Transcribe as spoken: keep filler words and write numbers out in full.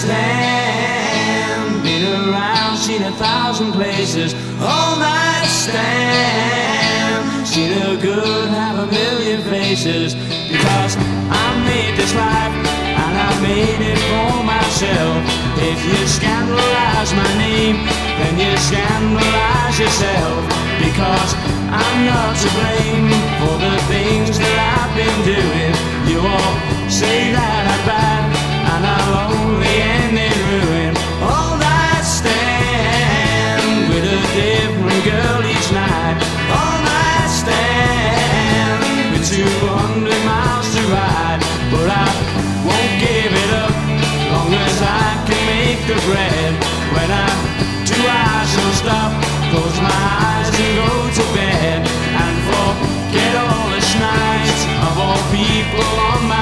stand. Been around, seen a thousand places. All night stand. Seen a good half a million faces. Because I made this life and I made it for myself. If you scandalize my name, then you scandalize yourself. Because I'm not to blame for the things that I've been doing. You all say that I'm bad and I'll only end in ruin. All night stand with a different girl each night. All night stand with two hundred miles to ride. But I won't give it up long as I can make the bread. When I do, I shall stop, close my eyes and go to bed, and forget all the nights of all people on my